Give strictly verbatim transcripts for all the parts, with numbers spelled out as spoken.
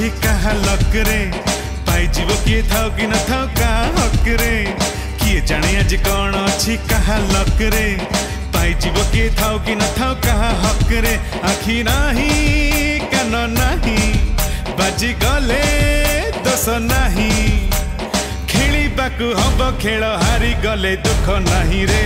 अछि कहा लकरे पाई जीव किए थाओ कि न थाओ का हकरे किए जाने आज कौन अछि कहा लकरे पाई जीव किए थाओ कि न थाओ का हकरे आखि नाही कान नाही बाजी गले दोष नाही खेलिबाकु हब खेल हारी गले दुख नाही रे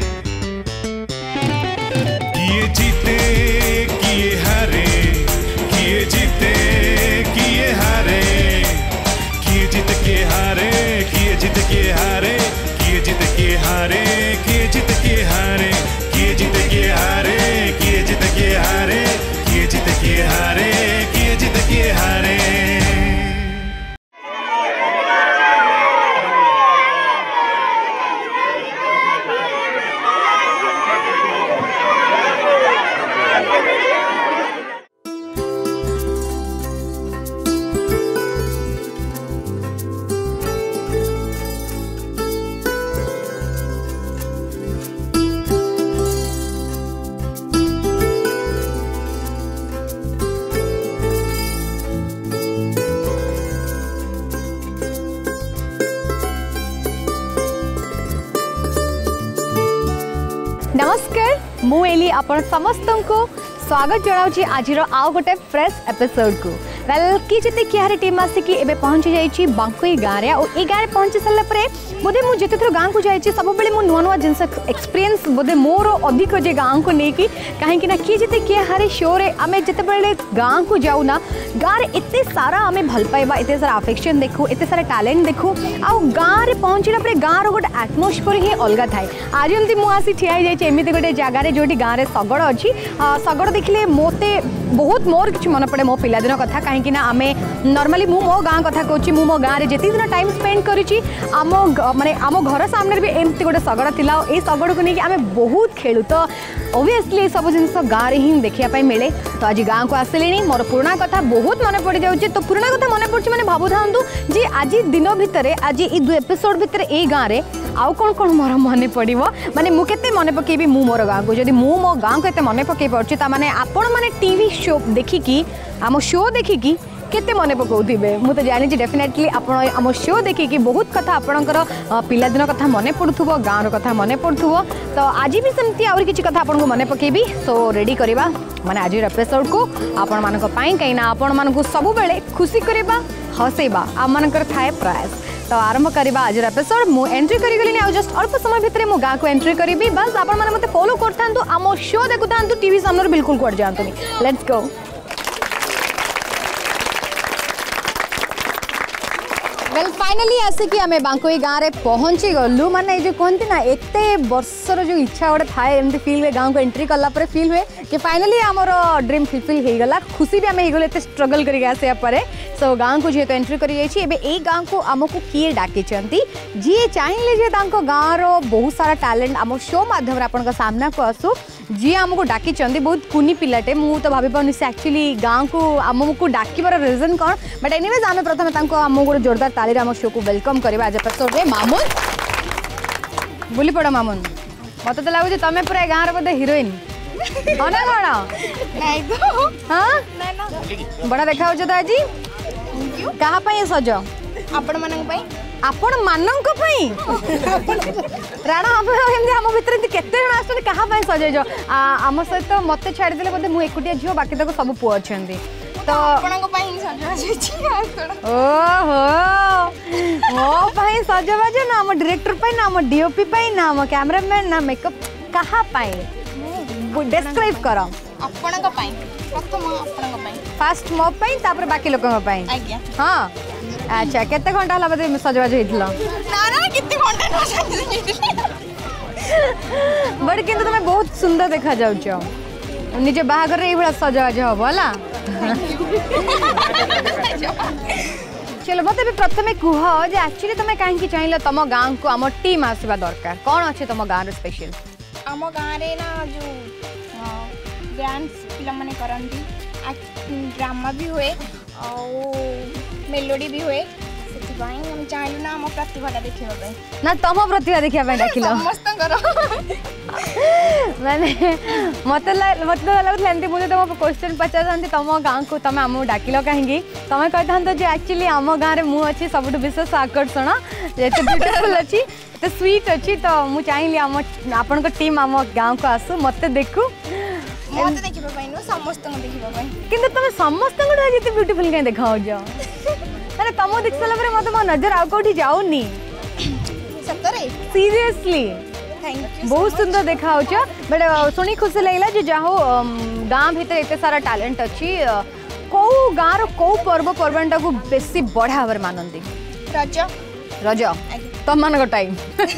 किए जीते किए हारे किए जीते किए हारे किए जीत के हारे किए जीत के हारे किए जीत के हारे किए जीत के हारे किए जीत के हारे किए जीत के हारे किए जीत के हारे किए जीत के हारे नमस्कार मु एली आपण समस्त को स्वागत जनाऊँ आज आउ गोटे फ्रेश एपिसोड को वेल कि जिते कियारे टीम आसिकी एबे पहुंची जाइछि बांकोई गाँव रे और ए गाँव पहुंची सारा पर बोधे मुझे जिते थर गाँव को जाइछि सब बेले मु नुआ नुआ जिनस एक्सपीरियंस बोधे मोर अधिक जे गाँव को लेकिन कहीं ना किए जिते कियारे शो रे आमे जिते बेले गाँव को जाऊ ना गाँव रे एते सारा आमे भल पाइबा एते सारा अफेक्शन देखू एते सारा टैलेंट देखू आ गाँव रे पहुंचला पर गाँव रो गोटे एटमॉस्फियर ही अलग थाए आज एमती मु आसी ठिया जाइछि एमिति गोटे जगह रे जोटी गाँव रे सगड़ अछि सगड़ देखिले मोते बहुत मोर किछ मन पड़े मो पिलादिन कथा कहीं ना आमे नॉर्मली मु मो गाँ कथा कहूँ मु मो गाँव रे जेति दिन टाइम स्पेंड करिछि आम माने आम घर सामने भी एमती गोटे सगड़ थिला ए सगड़ को लेकिन आमे बहुत खेलु तो ऑब्वियसली सब जिनस गाँव रे ही देखिया मिले तो आज गाँव को आसिलेनी मोर पुराना कथा बहुत मन पड़ जाउछि तो पुराना कथा मन पड़छि माने भाबु थांतु जे आज दिन भितर आज ई दो एपिसोड भितर ए गाँव रे आउ कौन कौन मोर मन पड़ो माने मु केते मन पकेबी मु मोर गाँव को जदि मु मो गाँव को एते मन पकई पारछि ता माने आपण माने टीवी शो देखिकी आम शो देखिकी केते मन पकाउथिबे मु तो जानि डेफिनेटली आपण आम शो देखिकी बहुत कथा आपणकर पिलादिन कथा मन पड़ुथुबो गाँव कथा मन पड़ुथुबो तो आज भी सेमती आउर किछि कथा आपन को मन पकेबी सो रेडी करबा माने आज एपिसोड को आपण मानक पई कहिना आपण मानक सब बेले खुशी करबा हसेबा आम मानकर थाए प्रयास तो आरंभ करवा आज एपिसोड मु एंट्री करी गलिनी आ जस्ट अल्प समय भितर मो गाँ को एंट्री करी बस आपण माने मते फॉलो करथांतु आम शो देखुथांतु टीवी सामने बिल्कुल कुआड जांतुनी लेट्स गो वेल फाइनली आसिकी आमे बांकोई गाँव रे पहुंची गलु माने जो कहती ना एते वर्षर जो इच्छा गोटे थाए एमती फील हुए गाँव को एंट्री कला पर फील हुए कि फाइनली आमर ड्रीम फुलफिल हो गला खुशी भी आम हो एत स्ट्रगल करके आसा पर सो गाँव को जेहेतु एंट्री कर गाँव को आमको किए डाकी जी चाहिए जे गाँव बहुत सारा टैलेंट आम शो मध्यम आप सामना को आसू जी आमको डाकी बहुत कुनी पिलाटे मु तो भाभी पानी से एक्चुअली गाँव को आमको डाकिबार रीजन कौन बट एनीवेज आम प्रथम आम गोटे जोरदार ताली आम शो को वेलकम करवा आज एपिसोड रे मामुन बुली पड़ मामुन मत तो लगुच तुम पूरा गाँव बोधे हिरोइन हाँ ना कौन हाँ बड़ा देखा तो आज क्या सज आपण मानक पई आपण मानक पई राणा हम हम भीतर केते जण आछन कहा पई सजैज आम सहित मत छाड़ी देले बोधे मु एकुटिया झियो बाकी तक सब पुआ अछंती तो आपणक पई सजबाज ओहो मो पई सजबाज ना हम डायरेक्टर पई ना हम डीओपी पई ना हम कैमरामैन ना मेकअप कहा पई डिस्क्राइब करो आपणक पई प्रथम आपणक पई फास्ट मो पई तापर बाकी लोकन पई आज्ञा हां अच्छा केते घंटा हला बदे सजबाज होइतलो ना ना कितने घंटा न सजबाज बट किंतु तुम बहुत सुंदर देखा जाउछो निजे बाहागर रे एभला सजबाज हबो हला चलो मत भी प्रथमे कुह जे एक्चुअली तुम कहीं चाहिए तुम गाँव को आम टीम आसवा दरकार कौन अच्छे तुम गाँव रे स्पेशल आम गाँव रे ना जो डांस पिला माने करंती ड्रामा भी हुए और मेलोडी भी हुए ପାଇଁ ଆମେ ଚାହିଁଲୁ ନା ଆମ ପ୍ରତିଭାଟା ଦେଖିବା ପାଇଁ ना तुम प्रतिभा देखा डाकिल ସମସ୍ତଙ୍କର माने मत मत लगुला एमती मुझे तुम क्वेश्चन पचार तुम गाँव को तुम आम डाकिल कहीं तुम कही जे एक्चुअली आम गाँव में मुझे सब विशेष आकर्षण एत ब्यूटीफुल अच्छी एत स्वीट अच्छी तो मुझे चाहिए आम आपण टीम आम गाँव को आसू मत देखू मत देखिबा ପାଇଁ नो समस्त देखिबा ପାଇଁ किंतु तुम समस्त जिते ब्यूटीफुल कहीं देखा अरे तुम देख सारा पर मत मो नजर आउ कौटी जाऊनी सतरे सीरियसली थैंक यू बहुत सुंदर देखा बट शुणी खुशी लगला जो जाहो गाँव भीतर एत सारा टैलेंट अच्छी कौ गाँव कौ पर्व पर्वाणी को बेसी बढ़िया भाव मानती रज रज तुम मान टाइम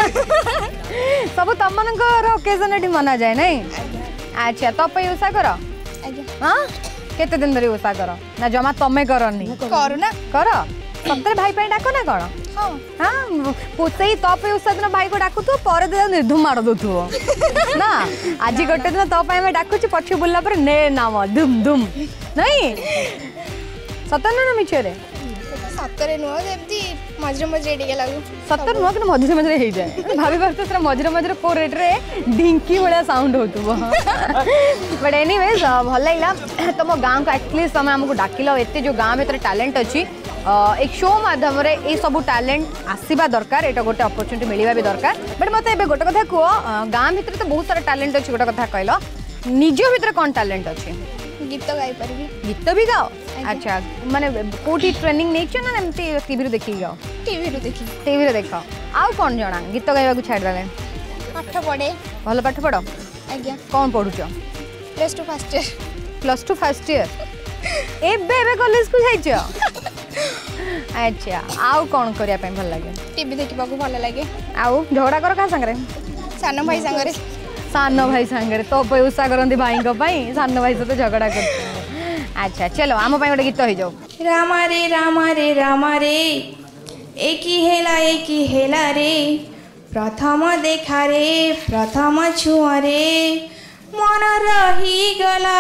सब तुम मान ओकेजन ये मना जाए नहीं अच्छा तो पे उषा कर हाँ केते दिन धरी उषा कर ना जमा तमें करनी करू ना कर सतरे भाई पे डाक ना कौन हाँ हाँ से तो पे उषा दिन भाई को डाकु पर निर्धुम मार दो ना आज गोटे दिन तो डाकुची पछे बुला पर ने नाम धुम धुम नहीं सतर ना मिछरे सतरे नुह जेमती मझे मझे टिके लागू सतर नुह कि मझे मझे हो जाए भाभी पार्थ मझे मझे को रेट रे ढिंकी भाया साउंड हो बट एनीवेज भल लगे तुम गाँव को एटलिस्ट तुम आमको डाकिल एत जो गाँव भीतर टैलेंट अच्छी एक शो माध्यम ये सब टैलेंट आसवा दरकार ये गोटे अपॉर्चुनिटी मिलवा भी दरकार बट मत ए गोटे कथा कह गाँव भीतर तो बहुत सारा टैलेंट अच्छी गोटे कथा कहल निज भीतर कौन टैलेंट अच्छी गीत गाई पारि गीत भी गाओ अच्छा माने कोठी ट्रेनिंग नहीं ना एमती टीवी देखी गाओ टीवी रु देखी टीवी देख आउ कौन जना गीत गाइबा छाड़ देले पाठ पढ़े भल पाठ पढ़ आज्ञा कौन पढ़ुच plus two first year plus two first year एबे एबे कॉलेज को जाइछ अच्छा आउ कौन करिया पे भल लागे टीवी देखिबा को भल लागे आउ झगड़ा कर का संगरे सानो भाई संगरे सानो भाई संगरे तो पैसा करंदी भाई को भाई सानो भाई से तो झगड़ा कर अच्छा चलो आम गोटे गीत हो जाओ रामा रे रामा रे रामा रे एक हेला एक हेला रे प्रथम देखा रे प्रथम छुआ रे मन रही गला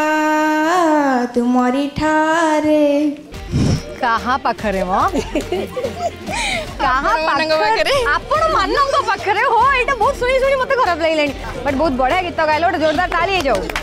तुमरी ठारे कहाँ पाखरे मो कहाँ पाखरे आपण मानक पाखरे हो एटा बहुत सुनी सुनी मते खराब लागलेनी बट बहुत बढ़िया गीत गाइलो जोरदार ताली हो जाओ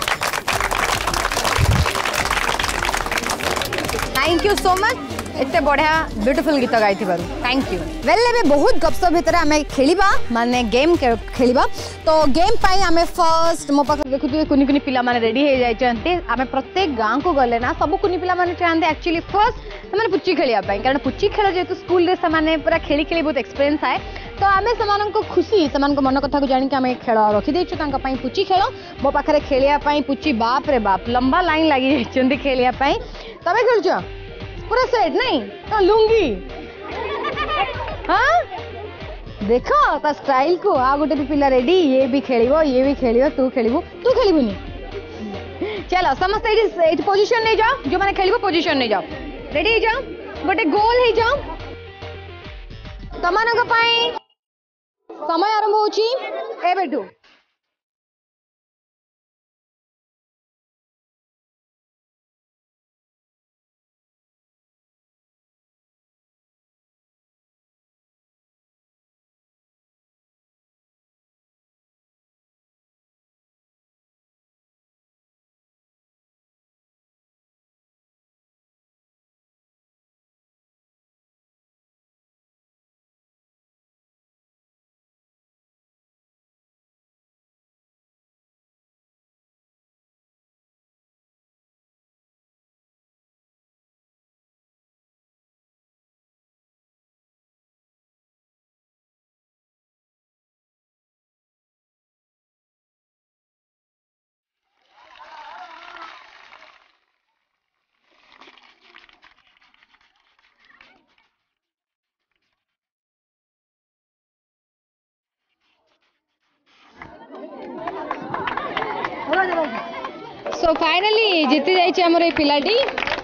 थैंक यू सो मच एते बढ़िया ब्यूटीफुल गीत गाई थैंक यू वेल एबे बहुत गपसप भितर आमे खेलिबा माने गेम खेलिबा तो गेम पाई आमे फर्स्ट मो पाख देखुथि कुनी कुनी पिला माने रेडी हो जाय चंती आमे प्रत्येक गांव को गले ना सब कुनी पिला माने चाहते एक्चुअली फर्स्ट माने पुच्ची खेलिया पाई कारण पुच्ची खेल जेतु स्कूल रे माने पूरा खेली खेली बहुत एक्सपीरियंस आए तो आमे समान को खुशी समान को मन कथा को जानि कि आमे खेल रखि देछु तांका पाई पुच्ची खेल मो पाखरे खेलिया पाई पुच्ची बाप रे बाप लंबा लाइन लागि जाय चंती खेलिया पाई तबे खेलछो पूरा सेट नहीं तो लुंगी हाँ देखो ता स्टाइल को आ गोटे भी पिला रेडी ये भी खेलिबो ये भी खेलिबो तू खेलिबो तू खेलिबुनी चलो समस्त एटी पोजीशन नहीं जाओ जो माने खेलिबो पोजीशन नहीं जाओ रेडी हो जाओ गोटे गोल हो जाओ तमानक पाई समय आरंभ होची ए बेटू सो फाइनली जीति जाइए आमर ये पिलाटी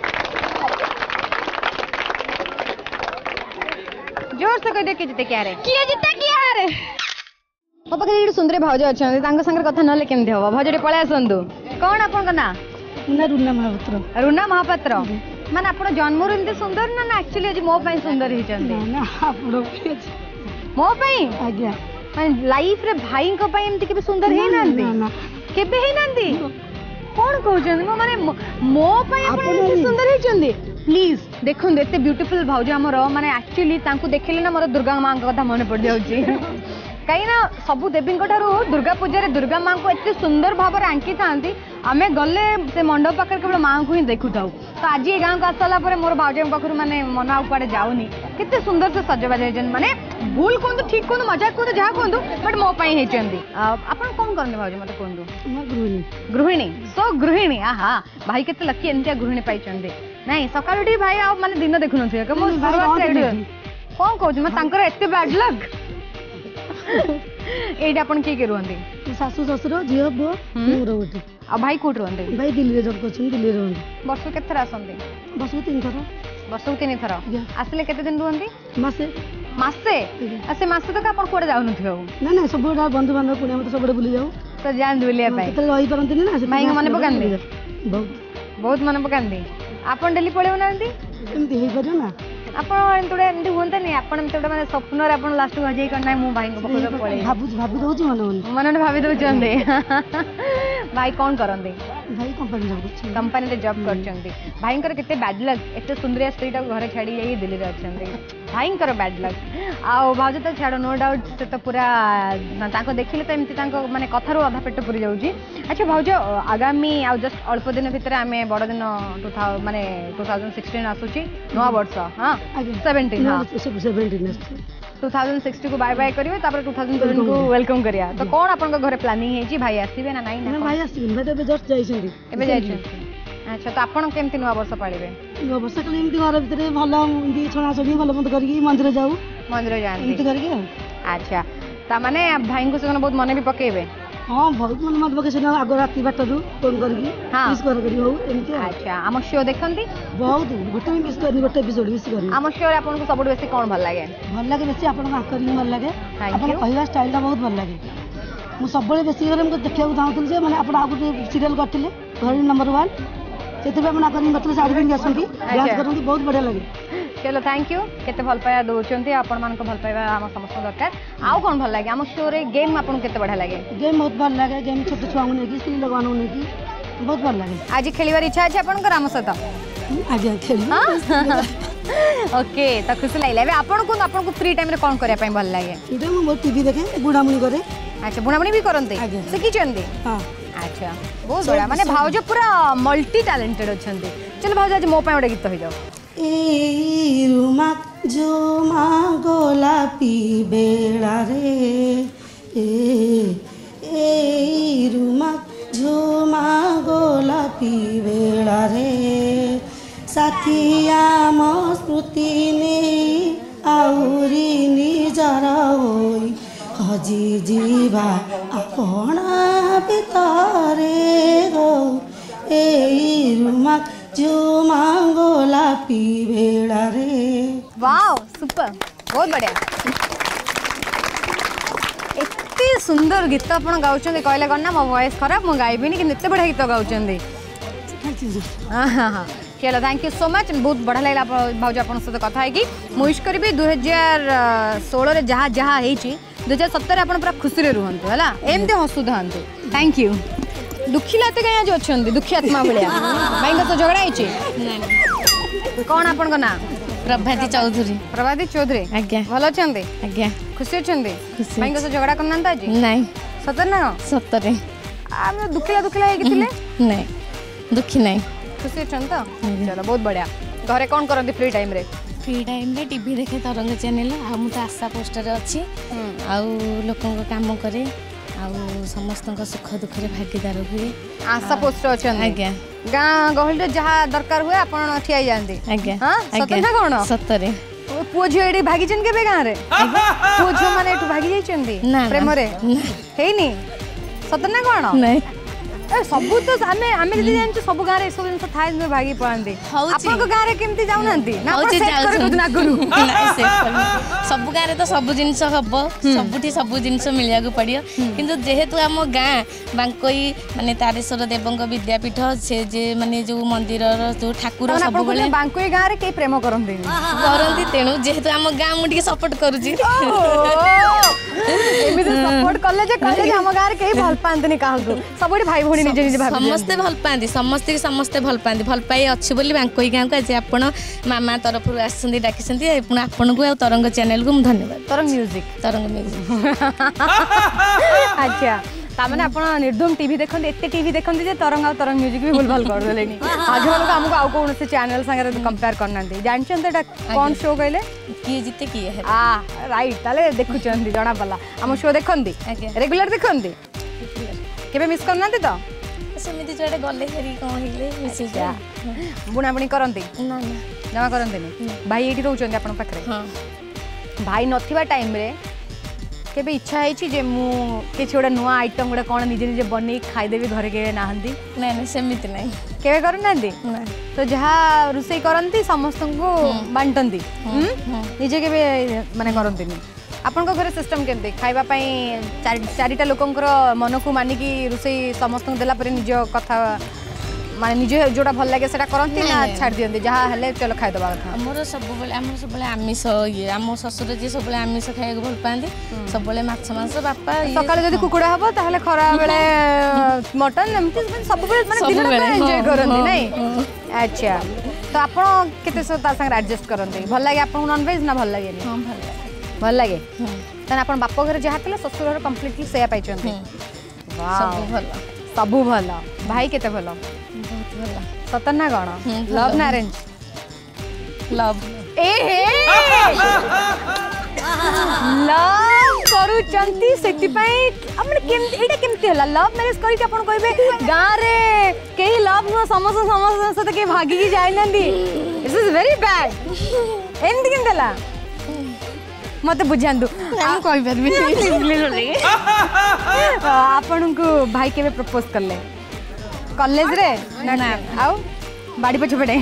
जोर से कह दे के जीते क्या रे किए जीते क्या रे मो पाखे ये सुंदर भाउज अच्छा संगे कथा ना केमती हम भाउज पलि आसतु कौन आपन ना ना रुना महापात्र रुना महापात्र माने आपण जन्मरु एंते सुंदर ना ना एक्चुअली आज मो पई सुंदर ही चंदे ना आपण मो पई आज्ञा माने लाइफ रे भाई को पई एंते के सुंदर हे नांदी केबे हे नांदी कोन कहउछन मो माने मो पई आपण एंते सुंदर हे चंदे प्लीज देखुन एते ब्यूटीफुल भाउज हमर माने एक्चुअली तांको देखिले ना मोर दुर्गा मां का कथा मन पड़ जाउची कहीं ना सबू देवी दुर्गा पूजा दुर्गा माँ को एत सुंदर भाव में आंकी था आम गले से मंडप पाखे केवल माँ को ही देखु था तो आज ये गाँव को आसाला मोर भाज पाखु माने मन आउ कड़े जाऊनी केते सुंदर से सजबाज होती माने भूल कहतु ठीक कहतु मजाक कहतु जहाँ कहतु बट मो होती आप कौन करते भाज मत कहतु गृहिणी सो गृहिणी आहा भाई केते लकी एमती गृहिणी पाई नहीं सकाल भाई आ माने दिन देखु न कौन कहूँ एत बैड लक एटा अपन के के रुहंती सासु ससुर झियो बो मोर गोटे आ भाई कोट रुहंती भाई दिल्ली रे जॉब करछन दिल्ली रे रुहंती वर्ष केते आसंती वर्ष तीन थरा वर्ष तीन थरा आसले केते दिन रुहंती मासे मासे असे मासे तो अपन कोडे जाउ नथियो ना ना सब बड़ा बंधु बांधव पुणे हम तो सब बड़े बुली जाऊ तो जान दुलिया पाई तो रही परंती ना भाई को माने पकांदी बहुत बहुत माने पकांदी अपन डेली पळेउ नांती एमती हे करियो ना आपण तोडे एमती होंता नहीं आपण तोडे माने स्वप्न रे आपण लास्ट को जाई करना मु भाई को पकड़ पळे भाबु भाबु दोची मन मन मन भाबी दउ चंदे भाई कौन करंदी भाई कंपनी जॉब करछन कंपनी रे जॉब करचंदी भाई कर केते बैड लक एते सुंदरिया स्त्री टा घरे छाडी जाई दिल्ली रे अछंदी भाई कर बैड लक आ भाउज तो छाडो नो डाउट से तो पूरा ताको देखिले तो एमती ताको माने कथा रो आधा पेट पुरी जाउची अच्छा भाउज आगामी आ जस्ट अल्प दिन भितर आमे बड़ दिन टू थाउजेंड माने टू थाउजेंड सिक्सटीन आसुची नवा वर्ष हां सेवेंटीन हां सेवेंटीन टू थाउजेंड सिक्सटीन को बाय बाय करिवे तापर टू थाउजेंड सेवन को वेलकम करिया तो कोन आपन घरे प्लानिंग है जी भाई आसीबे ना नहीं ना भाई आसीबे भाई तो जस्ट जाइछंदी एबे जाइछंदी अच्छा तो आपन केमती नवा वर्ष पालिबे नवा वर्ष कले एमती घर भीतर भलो दी छणा छडी भलो मत करके मंदिर जाऊ मंदिर जान एमती करके अच्छा ता माने भाई को से बहुत मने भी पकेबे हां बहुत मन मत पके से आगो राती बाटरू फोन करके मिस कर करी हो एमती अच्छा हम शो देखंती बहुत गोटे मिस करनी गोटे एपिसोड मिस करनी हम शो रे आपन को सबसे बेसी कोन भल लागे भल लागे बेसी आपन आकरिंग भल लागे आपन पहिला स्टाइल ता बहुत भल लागे मु सबले बेसी करे हमको देखिया चाहतु जे माने आपन आगु सीरियल करथिले घर नंबर वन सेते आपन आकरिंग करथिले साड़ी पिन आसंती डांस करंती बहुत बढ़िया लागे चलो थैंक यू केते भल पाया दोचंती आपन मान को भल पाया हम समस्त दरकार आउ कोन भल लागे हम शो रे गेम आपन केते बढ़िया लागे गेम बहुत भल लागे गेम छोट छुआ ने की स्त्री लगवान ने की बहुत भल लागे आज खेलिबार इच्छा अछि आपन को राम सहित आज खेली ओके तो खुशी लागले बे आपन को आपन को फ्री टाइम रे कोन करिया पई भल लागे इदे हम बहुत टीवी देखे बुढ़ामुनी करे अच्छा बुढ़ामुनी भी करंते सिखी चंदी हां अच्छा बहुत बड़ा माने भाउज पूरा मल्टी टैलेंटेड अछंती चलो भाउज आज मो पई ओडे गीत हो जाओ ए रुमा जो मा गोलापी बेड़ा रे ए ए रुमा जो मा गोलापी बेड़ा रे साथिया म स्मृति ने आउरी निजर होई हजी जीवा अपना भितरे गो ए रुमा जो मांगोला पी बेड़ा रे वाओ सुपर बहुत बढ़िया एते सुंदर गीत अपन गाउछन कहले करना मो वॉइस खराब मो गाइबिनी कि एते बढ़िया गीत गाउछन हां हां हां चलो थैंक यू सो मच बहुत बढ़िया लागला भाउज अपन सहित कथा है कि मुइश करबी दो हज़ार सोलह रे जहा जहा हेची दो हज़ार सत्रह अपन पूरा खुशी रे रुहंतु हला एमते हसु धांतु थैंक यू दुखिलाते कहीं आज अच्छा दुखी आत्मा भाया भाई तो झगड़ा है कौन आपन ना प्रभाती चौधरी प्रभाती चौधरी आज्ञा भल अच्छा आज्ञा खुशी अच्छा भाई तो झगड़ा करना आज नहीं सतर ना सतरे आम दुखिला दुखिला नहीं दुखी नहीं खुशी अच्छा तो चलो बहुत बढ़िया घरे कौन करती फ्री टाइम रे फ्री टाइम रे टीवी देखे तरंग चैनल आ मु तो आशा पोस्टर अच्छी आउ लोकों को काम करे आउ समस्त सुख दुख रे भागीदार हुए आशा पोस्टर अच्छा आज्ञा गाँ गहल जहाँ दरकार हुए आपन ठिया जाती आज्ञा सतर ना कौन सतरे पुओ झील ये भागी के गाँव में पुओ झील मैंने भागी जाइए प्रेम रे हेनी सतर ना कौन नहीं ସବୁ ତ ଆମେ ଆମେ ଯଦି ଜାଣିଛୁ ସବୁ ଗାଁରେ ଏସବୁ ଜିନିଷ ଥାଏ ଭାଗି ପଳାନ୍ତି ଆପଣଙ୍କ ଗାଁରେ କେମିତି ଯାଉନାହାନ୍ତି ସବୁ ଗାଁରେ ତ ସବୁ ଜିନିଷ ହବ ସବୁଠି ସବୁ ଜିନିଷ ମିଳିବାକୁ ପଡିବ କିନ୍ତୁ ଯେହେତୁ ଆମ ଗାଁ ବାଙ୍କୋଇ ମାନେ ତାରେଶ୍ୱର ଦେବଙ୍କ ବିଦ୍ୟାପୀଠ ସେ ଯେ ମାନେ ଯୋଉ ମନ୍ଦିରର ଯୋଉ ଠାକୁର ସବୁବେଳେ ବାଙ୍କୋଇ ଗାଁରେ କେହି ପ୍ରେମ କରନ୍ତି କରନ୍ତି ତେଣୁ ଯେହେତୁ ଆମ ଗାଁ ମୁଁ ଟିକେ ସପୋର୍ଟ କରୁଛି ଏମିତି ସପୋର୍ଟ କଲେ ଯେ କହିଲେ ଯେ ଆମ ଗାଁରେ କେହି ଭଲ ପାଆନ୍ତିନି କାହାକୁ ସବୁଠି ଭାଇ ଭଉଣୀ ନିଜେ ନିଜେ ଭାବି ସମସ୍ତେ ଭଲ ପାଆନ୍ତି ସମସ୍ତେ ସମସ୍ତେ ଭଲ ପାଆନ୍ତି ଭଲ ପାଇ ଅଛି ବୋଲି ବାଙ୍କୋଇ ଗାଁକୁ ଆଜି ଆପଣ ମାମା ତରଫରୁ ଆସିଛନ୍ତି ଡାକିଛନ୍ତି ପୁଣି ଆପଣଙ୍କୁ ଆଉ ତରଙ୍ଗ ଚ୍ୟାନେଲକୁ ମୁଁ ଧନ୍ୟବାଦ ତରଙ୍ଗ ମ୍ୟୁଜିକ ତରଙ୍ଗ ମ୍ୟୁଜିକ ଆଚ୍ଛା तामने आपण निर्धूम टीवी देखते एत टीवी देखते जे तरंग आ तरंग म्यूजिक भी भूल भाल कर देले आज लोग हमको आउ कौन से चैनल संगे कंपेयर करना जानछन एटा कौन शो कहले किए जीते किए है आ राइट ताले देखुचंदी जणा पला हम शो देखंदी रेगुलर देखंदी केबे मिस करना तो सेमिति जोडे गले हेरी कोन हेले मिस जा बुना बुनी करंती ना ना जमा करंती भाई एठी रहउचंदी आपण पाखरे हां भाई नथिबा टाइम रे केबे इच्छा है जे मु किछ गोटे नुआ आइटम गोटे कौन निजे निजे बनी खाईदेवी घरे के नाहंदी नहीं नहीं सेमिति नहीं केबे करनांदी तो जहाँ रुसई करंती समस्त को बांटंती निजे केबे माने करंती नहीं आपन को घरे सिस्टम केमते खाइबा पई चारिटा लोकंकर मन को मानिकी रुसई समस्त देला परे निज कथा माने निजे जोड़ा भल लगे सेटा करंती ना छाड़ दियंती जहाँ हेले चलो खाइ दबा कथा हमर सब बेले हमर सब बेले आमिष ये हम ससुर जे सब बेले आमिष खाइ भल पांदी सब बेले माछ मांस बापा सकाळे जदी कुकुडा हबो ताहले खरा बेले मटन एमती सब बेले माने दिन में एन्जॉय करंती नहीं अच्छा तो आपण केते सो ता संग एडजस्ट करंती भल लागे आपण नॉन वेज ना भल लागे हां भल लागे भल लागे तने आपण बाप घर जहा तले ससुर घर कंप्लीटली सेया पाइचंती सब भल सब भल भाई केते भल बहुत भल सतन ना गण लव ना अरेंज लव ए हे लव करू चंती सेति पई हमने केम एटा केमती होला लव मैरिज करी के आपण कहबे गां रे केही लव न समस्त समस्त सते के भागी की जाय नंदी this is very bad and केम देला मते बुझांदु हम कहि परबी नहीं आपण को भाई केबे प्रपोज करले कॉलेज रे ना ना आउ बाड़ी पछ पड़े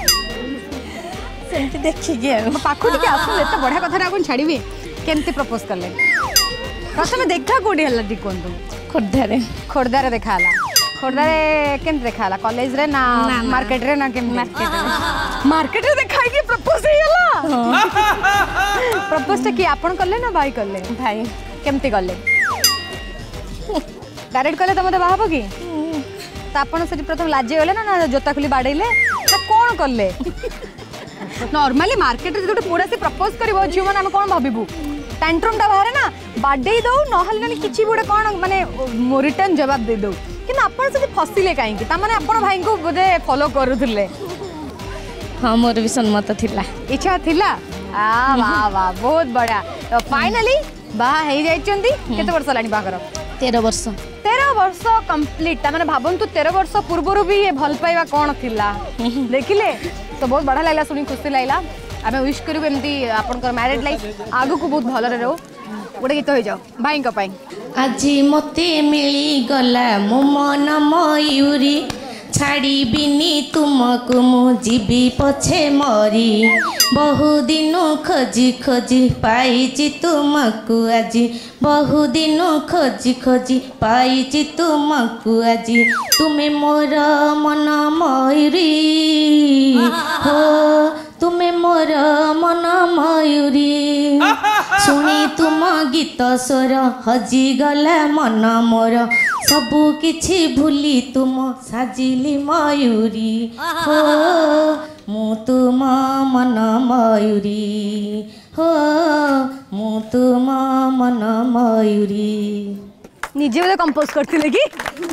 सेंटी देखि के पाखु के आसु एत बढ़िया कथा आपण छाड़ीबी केमती प्रपोज करले प्रथम देखा कोडी हल्ला दी कोंदु खोर्धा रे खोर्धा रे देखा हला खोर्धा रे केमती देखा हला कॉलेज रे ना मार्केट रे ना केम मार्केट रे मार्केट रे देखाई के प्रपोज हे हला प्रपोज के आपण करले ना भाई करले भाई केमती करले डायरेक्ट करले त मते बाहबो की तो आपण से प्रथम लाजे गले ना ना जोता खुली बाड़ेले तो कौन करले नॉर्मली मार्केट रे जोटे पूरा से प्रपोज करबो जियो माने हम कोन भाबिबू टैंट्रम टा बाहरे ना बाडे दो नहल ना किछि बुडे कोन माने रिटर्न जवाब दे दो कि आपण से फसिले काई कि ता माने आपण भाई को बोले फॉलो करूथिले हां मोर भी सम्मत थिला इच्छा थिला आ वाह वाह बहुत बढ़िया तो फाइनली बाहा हे जाइचंदी केते वर्ष लानी बागर तेरह वर्ष तेरह वर्ष कंप्लीट माने भाबंतु तेरह वर्ष पूर्व भी ये भल पाइबा कोन थिला देखिले तो बहुत बढ़िया लागला सुनी खुशी लागला आमे विश करबे एमती आपनकर मैरिड लाइफ आगु को बहुत भल रे रहो गोटे गीत हो जाओ भाई का पाई आजी मते मिली गला मो मन मयूरी छाड़ी बिनी तुमको मु जीवी पछे मरी बहु दिन खोजी खोजी पाई तुमको आजी बहु दिन खोजी खोजी पाई तुमको आजी तुम्हें मोर मन मयूरी हो तुम्हें मोर मन मयूरी शुणी तुम गीत स्वर हजी गला मन मोर सबु किछि भूली तुम साजिली मयूरी हो मु तुम मन मयूरी हो मु तुम मन मयूरी निजे बोले कंपोज करथिले कि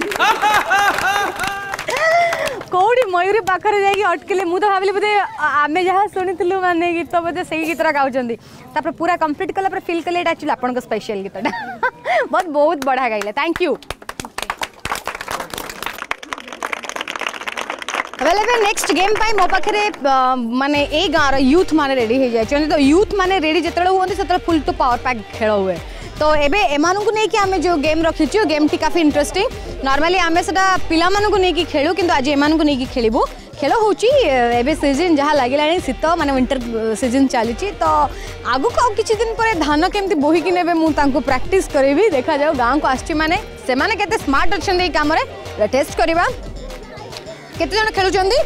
कोडी मयूरी पाखरे जाई अटकेले मु तो भाबली बोधे आमे जहा सुनिथिलु माने गीत बोधे सही गीतरा गाउचंदी तापर पूरा कंप्लीट कला पर फील कले एटा एक्चुअली आपन को स्पेशल गीतटा बहुत बहुत बढ़िया गाइले थैंक यू वेल एबे नेक्स्ट गेम पाई मो पाखरे माने ए गाँव यूथ माने रेडी हो जाए तो यूथ माने रेडी जिते हुए से फुल टू पावर पैक खेल हुए तो एबे एमानू को नहीं कि आमे जो गेम रखीचु गेम टी काफी इंटरेस्टिंग नॉर्मली आमे सेटा पिला मानू को नहीं कि खेलु किंतु आज एमानू को नहीं कि खेलिबु खेल होची एबे सीजन जहाँ लगिलानी शीत माने विंटर सीजन चली तो आगु को किछि दिन पर धान केमती बोही कि नेबे मु तांको प्रैक्टिस करेबी देखा जाओ गाँव को आछि माने से माने केते स्मार्ट अछन ए काम रे टेस्ट करबा केते जण खेलुचंदी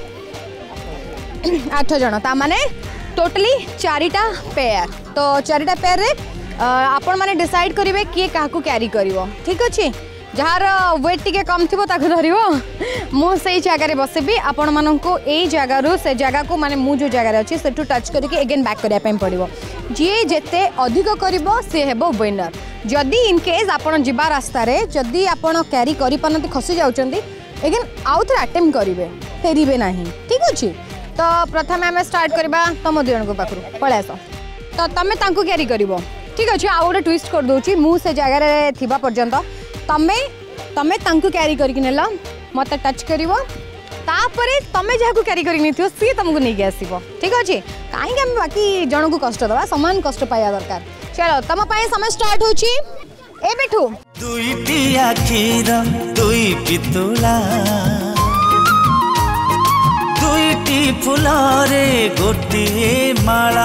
आठ जण ता माने टोटली चारिटा पेयर तो चारिटा पेयर रे आपण माने डिसाइड करिवे किए काहू कैरी करिवो ठीक अछि जार वेट टिके कम थी धरव मुझे जगार बसबी आपण मानू यही जगार से जगह को माने मु जो जगार अच्छी से टच करके एगेन बैक करने पड़ो जी जिते अधिक कर सी हे विनर जदि इनकेस आपड़ जा रास्तार जदि आप क्यारी कर खसी जाऊँच एगेन आउ थे अटेम्प्ट करेंगे फेरबे ना ठीक अच्छे तो प्रथम आम स्टार्ट करवा तुम दु जन पाखु पलि आस तो तुम तांको क्यारी कर ठीक अच्छे आउ गोटे ट्विस्ट कर दूची मु से जगार थिबा पर्यंत तमे तमे तांको क्यारी करके नेला मत टच करिवो तापरे तमे जाको क्यारी करके निथियो सी तुमको नहीं आसीबो ठीक अछि काहे हम बाकी जण को कष्ट दबा समान कष्ट पाया दरकार चलो तम पाए समय स्टार्ट होची ए बेठू दुईटी आखिर दुई पितुला दुईटी फुलरे गोटिए माला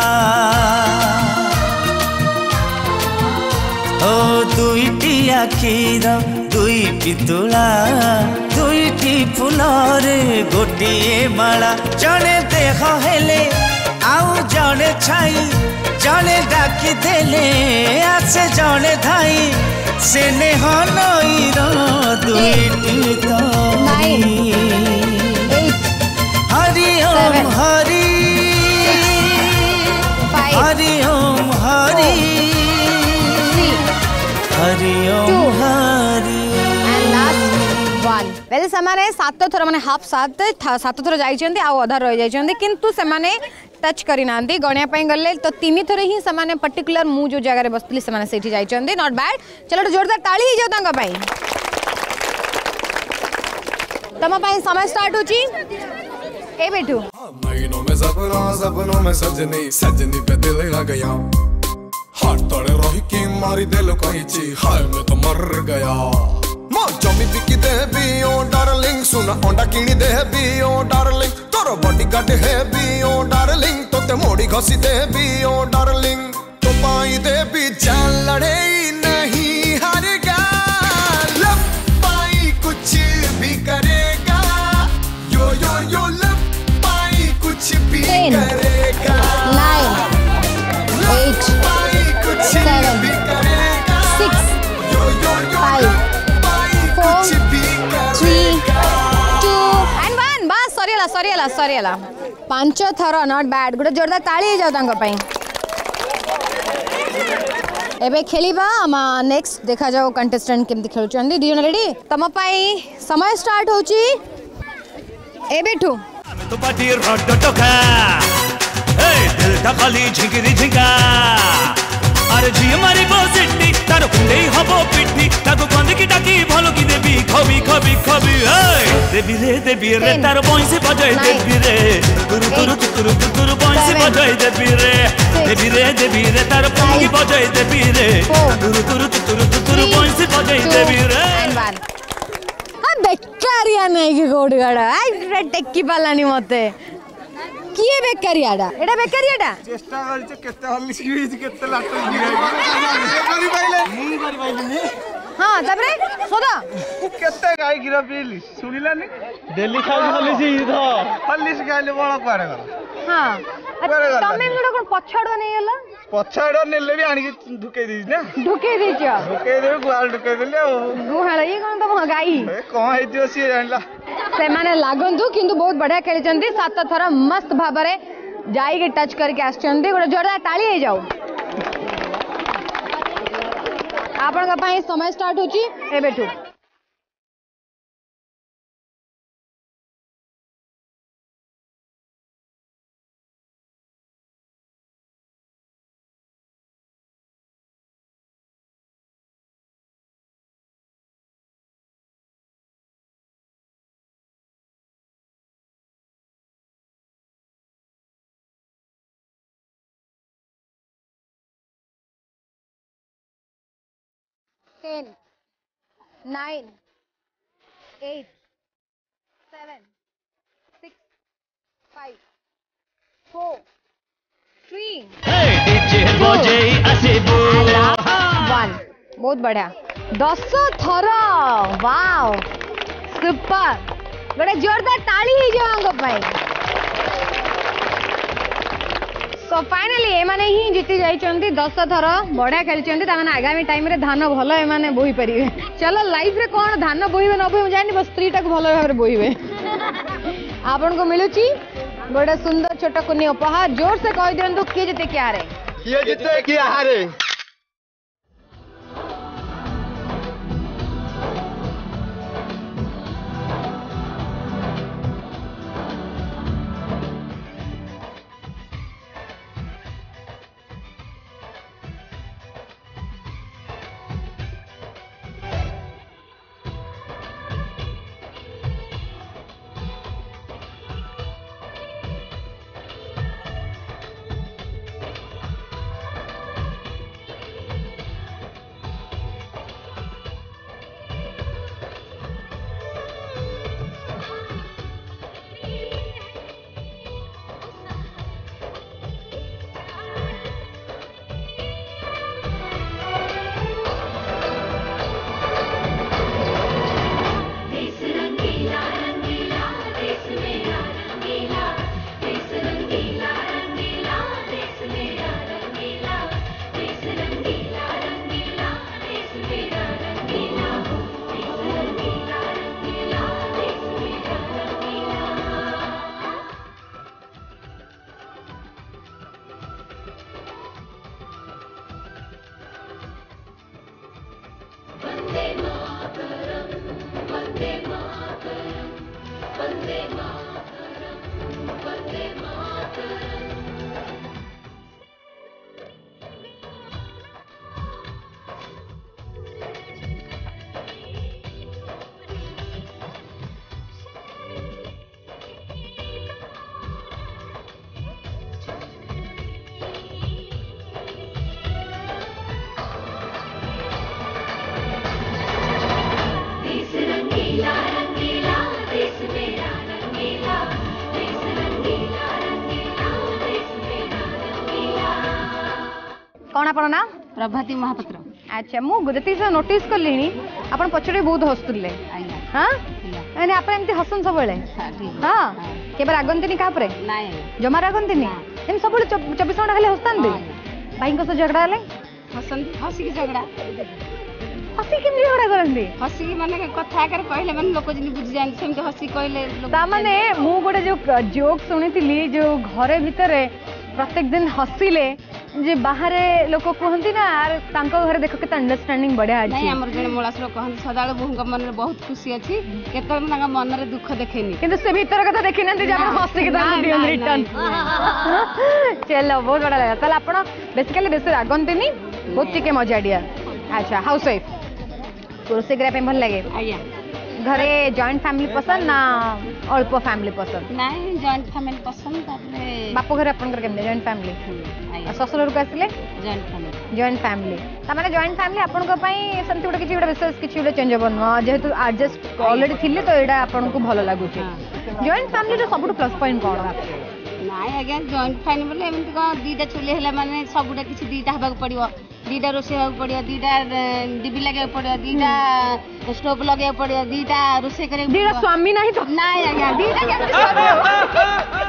ओ दुईटी आखिर दुई पितुला दुईटी फुलरे गोटिए माला जड़े देह हेले आउ जड़े छाई जड़े डाकी देले आसे जड़े धाई से नेह नईर दुईटी तरी हरि ओम हरि हरि ओम हरि हरि ओम हरि वेल से सात थर माने हाफ सात सात थर जाइछन्ती आ अधा रह जाइछन्ती किंतु से माने टच करी नांती गणिया पई गले तो तीन थर ही से माने पर्टिकुलर मु जो जगह रे बसतली से माने सेठी जाइछन्ती नॉट बैड चलो जोरदार ताली हो जाओ तांगा पई तम पई समय स्टार्ट होची ए बेटू महीनों में सपनों सपनों में सजनी सजनी पे दिल गया हाथ तड़े रही की मारी दिल कहीं ची हाय मैं तो मर गया जमी बिकी दे भी ओ डार्लिंग सुना ओंडा किणी दे भी ओ डार्लिंग तोर बॉडी गार्ड है भी ओ डार्लिंग तो ते मोड़ी घसी दे भी ओ डार्लिंग तो पाई दे भी जान लड़े नहीं हारेगा लब पाई कुछ भी करेगा यो यो यो लब पाई कुछ भी करेगा nine eight seven six five सरीला सरीला पांच थर नॉट बैड गोटे जोरदार ताली जाओ तांको पई एबे खेलिबा आमा नेक्स्ट देखा जाओ कंटेस्टेंट केमती खेलुचंदी दु जन रेडी तम पई समय स्टार्ट होची ए बेठू तो पाटी रड टका ए दिल ता खाली झिंगिरी झिंगा अरे जी मारी बसिटी तार कुंडे हबो पिटी ताको बंद की डाकी भलो की देबी खबी खबी खबी ए देबी रे देबी रे तार बंसी बजाई देबी रे तुरु तुरु तुरु तुरु बंसी बजाई देबी रे देबी रे देबी रे तार पंगी बजाई देबी रे तुरु तुरु तुरु तुरु बंसी बजाई देबी रे आ बेकारिया नहीं की गोडगाड़ा आ टेक्की पालानी मते किए बेकारियाडा एडा बेकारियाडा चेष्टा करछ केते हल्ली सीरीज केते लाटो करी पाइले नहीं करी पाइले हां तबरे सोदा केते गाय गिरा पीली सुनिलानी डेली खाइ हल्ली सी तो हल्ली से गायले बड़ा पारे गला हां तमे मुडा कोन पछाडो नै गेला पछाडो नेले भी आनी ढुके दी ना ढुके दी छ ढुके दे गुआल ढुके देले गुहाळ ये कोन तम गाई ए कोन हेतियो सी जानला से माने लागंतु किंतु बहुत बढ़िया खेली सात थर मस्त भाव जाइए टच करके आसचंदी गोटे जोरदार ताली हो जाओ आपण समय स्टार्ट होची एबेठू ten, nine, eight, seven, six, five, four, three, one. बहुत बढ़िया दस थर वाओ सुपर गोटे जोरदार ताली ही जाओ पाई सो फाइनली एमाने ही जीति जाइछन्ती दस थर बढ़िया खेलछन्ती ताମାନେ आगामी टाइम रे धान भलो एमाने बोही परिबे चलो लाइफ रे कोन धान बोहिबे न बोहिबे जानि बस स्त्री टाक भलो भाबरे बोहिबे आपन को मिलुची गोटे सुंदर छोट कुनी उपहार जोर से कह दियंतु के जीते के हारे किए जीते कि हारे कौन आपन ना प्रभाती महापात्र अच्छा मु गुजती से नोटिस करलिनी आपन पछरे बहुत हसतुले हां माने आपन एमती हसन सबले हां केबे रागंतिनी का परे नाही जमा रागंतिनी एम सबले चौबीस घंटा खाली हसतान दे भाई को से झगड़ा ले हसन हसी की झगड़ा हसी केम झगड़ा करंदी हसी माने कथा कर कहले माने लोक जिनी बुझ जान सेमते हसी कहले ता माने मु गोटे जो जोक सुनिथिली जो घरे भितरे प्रत्येक दिन हसिले जे बाहरे लोक कहंती ना आर तांको घरे देखो के अंडरस्टैंडिंग बढ़िया अछि नहीं हमर जने मोलास लोक कहंती सदाळे बहुंग मन रे बहुत खुशी अछि केतल तांगा मन रे दुख देखेनी किंतु से भीतर कथा देखि नंती जे आपण हसी के तांको दियन रिटर्न चलो बहुत बड़ा लगा चल आपण बेसिकली बेस रागंतीनी बहुत टिके मजा दिया अच्छा हाउस वाइफ कुरसे ग्रे पे भल लगे आया घरे जॉइंट फैमिली पसंद ना अल्प फैमिली पसंद नहीं जॉइंट फैमिली पसंद तापरे बापो घर अपन कर केम जॉइंट फैमिली ससुर को आसिले जॉइंट फैमिली जॉइंट फैमिली ता माने जॉइंट फैमिली अपन को पई संति गोटे किछि गोटे विशेष किछि गोटे चेंज बन जेहेतु एडजस्ट ऑलरेडी थिले तो एडा अपन को भलो लागु छै जॉइंट फैमिली रो सबटु प्लस पॉइंट कोन नाइ आगे जॉइंट फैमिली बोले एमति को दीटा चुले हैला माने सबुटा किछि दीटा हबा पड़ियो दीटा रोसे हबा पड़ियो दीटा डिबी लगे पड़ियो दीटा स्टोव लगे पड़ियो दीटा रोसे करे दीटा स्वामी नाही तो नाइ आगे दीटा केमति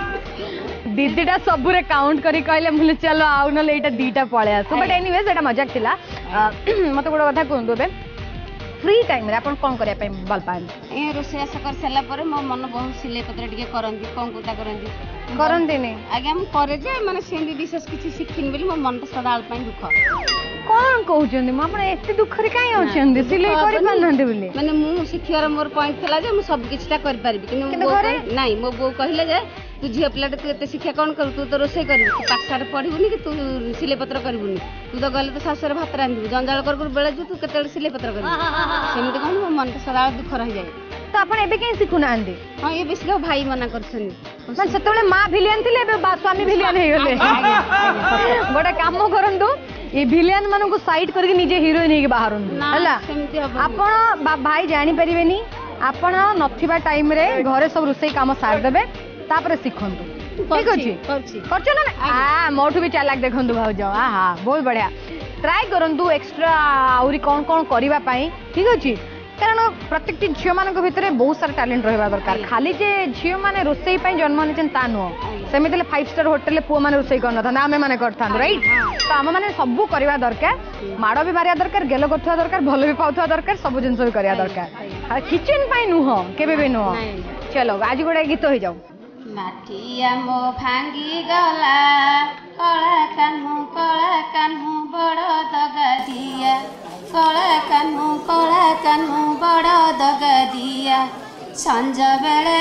दीदीटा सबुरे काउंट करी कहले मुले चलो आउ न लेटा दीटा पळे आसु बट एनीवेज एटा मजाक थिला मते गोडा कथा कोन दोबे फ्री टाइम रे अपन कोन करे पे बल पान ए रोसे आसा कर सेला परे मो मन बहुत सिले पत्र टिके करंदी कोन कोता करंदी करंदी ने आगे हम करे जे माने सेंदी विशेष किछि सिखिन बोली मो मन त सदाल पई दुख कोन कहउचंदी म अपन एते दुख रे काई होचंदी सिले करि पानंदी बोली माने मु सिखियार मोर पॉइंट थला जे मु सब किछटा कर परबी किनु नाही मो बो कहले जे तू झिया पिलाटे तू एते शिक्षा कौन करू तू तो रोसे करू तू पाठशाला पढ़िबुनी कि तू सिले पत्र करिबुनी तू तो गले तो सासुर भात रांधिबु जंजाल कर कर बेले तू केते सिले पत्र करिबु सेमिते कहन मो मन तो सदा दुख रहि जाय तो अपन एबे के सिखु नांदी हां ए बेसी भाई मना करछनी मन सेतबेले मां भिलियन थिले एबे बा स्वामी भिलियन हे गेले गोटे काम करंदु ये विलेन मान को साइड करके निजे हीरोइन नहीं बाहर हला आपण भाई जानी परिबेनी आपण नथिबा टाइम रे घरे सब रोसई काम सार देबे तापर सिखंतु ठीक अछि करछ ना आ मोठू भी चालाक देखंतु भाउ जाओ आ हां बहुत बढ़िया ट्राई करंतु एक्स्ट्रा आउरी कोन कोन करिबा पई ठीक अछि कारण प्रत्येक झील मान भितर बहुत सारा टैलेंट रहा दरकार खाली जे झील मैंने रोसई जन्म नहीं ता नुह सेमती फाइव स्टार होटेल पुओ मैंने रोसई करना आम मैंने करता राइट तो आम मैंने सब करवा दरकार माड़ भी मारिया दरकार गेल कर दरकार भल भी पाउथवा दरकार सब जिन भी करवा दरकार किचन नुह केबे भी नुह चलो आज गोटे गीत हो जाऊ माटिया मो भांगी गला कला कान्हू कला कान्हू बड़ दगा दिया कला कान्हू कला कान्हू बड़ दगा दिया संज बेले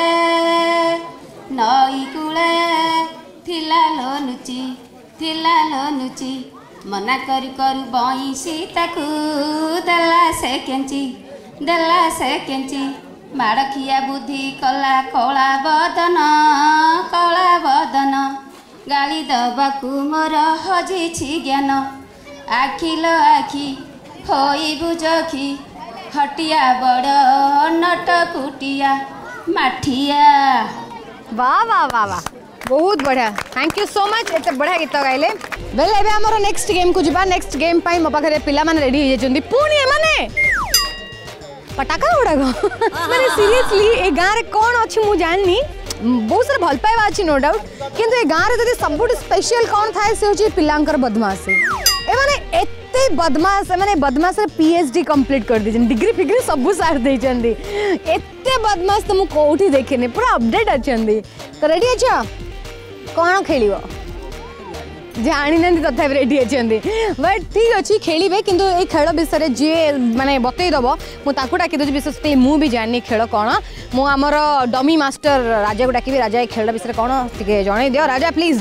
नई कूले थिला लो नुची थिला लो नुची मना करू करू बईसी ताकू देला से केंची देला से केंची माड़खिया बुद्धि कला कला बदन कला बदन गाली दबाकू मोर हजिछि ज्ञान आखिल आखि होई बुझखी हटिया बड़ नट कुटिया माठिया वाह वाह वाह वाह बहुत बढ़िया थैंक यू सो मच एत बढ़िया गीत गाइले बेले एबे हमर नेक्स्ट गेम को जिबा नेक्स्ट गेम पाई मो पाखरे पिला माने रेडी हो जंदी पुणी माने पटाका उड़ा गो माने सीरियसली ए गां रे कोन अछि मु जाननी बहुत सारा भल पाइबा अछि नो डाउट किंतु ए गां रे जदी सबुट स्पेशल कोन थाए से होची पिलांकर बदमाशी ए माने एते बदमाश माने बदमाश रे पीएचडी कंप्लीट कर दिजन डिग्री फिग्री सब सार दे जंदी एते बदमाश त मु कोठी देखिने पूरा अपडेट अछंदी तो रेडी अच्छा कोन खेलिबो जानी ना तथा रेडी अच्छा बट ठीक अच्छे खेलिए कि ये खेल विषय जी माने बतईदब मुझे डाकी दूसरी विशेष मु भी जानी खेल कौन मु आमर डमी मास्टर राजा को डाकी राजा ये खेल विषय कौन टे जन दियो राजा प्लीज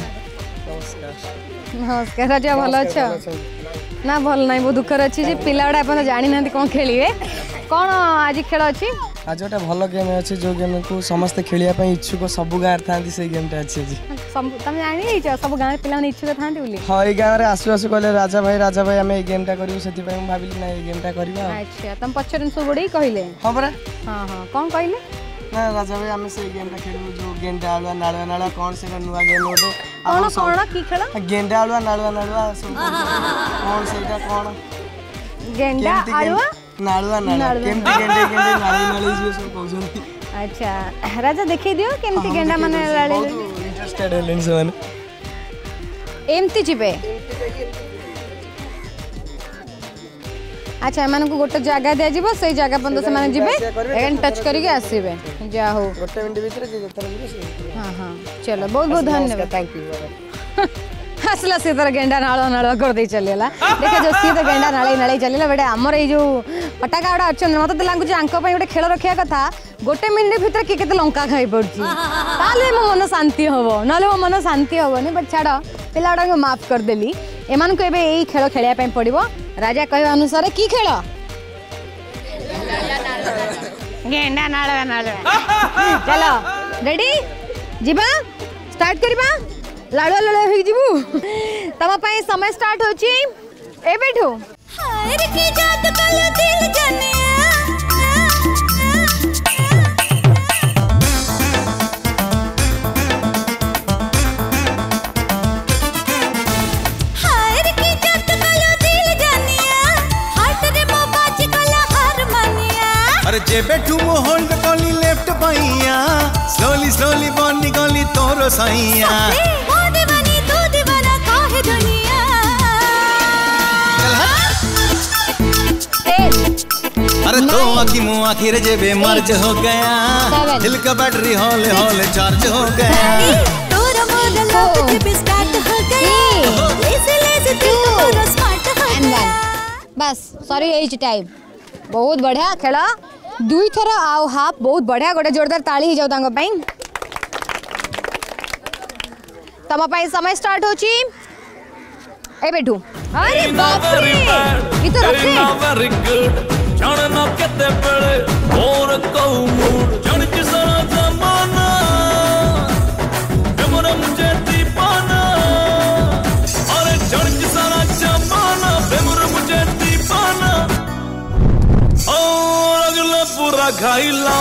नमस्कार राजा भल अच्छ ना भल ना बहुत दुखर अच्छी पिला गुड़ा जानी ना कौन खेलिए कौन आज खेल अच्छी आज गोटे भल गेम अच्छे जो गेम को समस्त खेलिया इच्छुक सब गाँव था से गेमटा अच्छे तुम जानी सब गाँव पिला इच्छुक था हाँ ये गाँव में आसु आसु कहले राजा भाई राजा भाई आम गेमटा करूँ से भाविली ना गेमटा करवा अच्छा तुम पचर सब गोटे कहले हाँ परा हाँ हाँ कौन कहले ना राजा भाई आम से गेमटा खेलू जो गेंडा आलुआ नालुआ नालुआ कौन से नुआ गेम गोटे कौन कौन की खेल गेंडा आलुआ नालुआ नालुआ कौन से कौन गेंडा आलुआ नालुआ नालुआ केमती गेंडे गेंडे नाली नाली जो सब कहउछन अच्छा राजा देखै दियो केमती गेंडा माने लाले बहुत इंटरेस्टेड हेलेन से माने एमती जिबे अच्छा एमान को गोटे जगह दे जिवो सही जगह पंद से माने जिबे एगन टच करके आसीबे जा हो गोटे मिनिट भीतर जे जतर जिबे हां हां चलो बहुत बहुत धन्यवाद थैंक यू हसला सी तरह गेंडा नाल नाल कर दे चलेला देखा जो सी तो गेंडा नाल नाल चलेला बेटा हमर ए जो पटाका उडा अछन मते लागु जे आंको पई गोटे खेल रखिया कथा गोटे मिनिट भीतर के केते लंका खाई पड़ची ताले मो मन शांति होबो नाले मो मन शांति होबो बट छाड़ पिलाडा को माफ कर देली एमान को एबे एई खेल खेलिया पई पड़िबो राजा कहवा अनुसार की खेल गेंडा नाल नाल चलो रेडी जिबा स्टार्ट करबा लाड़ो लाड़ो हो जीवु तम पाए समय स्टार्ट होची ए बैठो हायर की जात कल दिल जनिया हायर की जात कल दिल जनिया हाथ रे बाज कला हारमोनिया अरे जे बैठू मो होल्ड कली लेफ्ट पाइया स्लोली स्लोली बनी गली तोरो साइया अरे तो आखी मुँह आखिर जेबे मर्ज हो गया दिल का बैटरी हौले हौले चार्ज हो गया तोरा मोर लव जेबे स्टार्ट हो गया लेसे लेसे दिल तोरा स्मार्ट हो गया बस सॉरी एज टाइम बहुत बढ़िया खेला दुई थर आउ हाफ बहुत बढ़िया गोटे जोरदार ताली ही जाऊ तांग पई तम पई समय स्टार्ट होची ए बैठू अरे बाप रे ई तो रखे जान ना केते बड़े और कहू मूड जान के सारा जमाना जमरम जे दीपाना अरे जान के सारा जमाना घाइला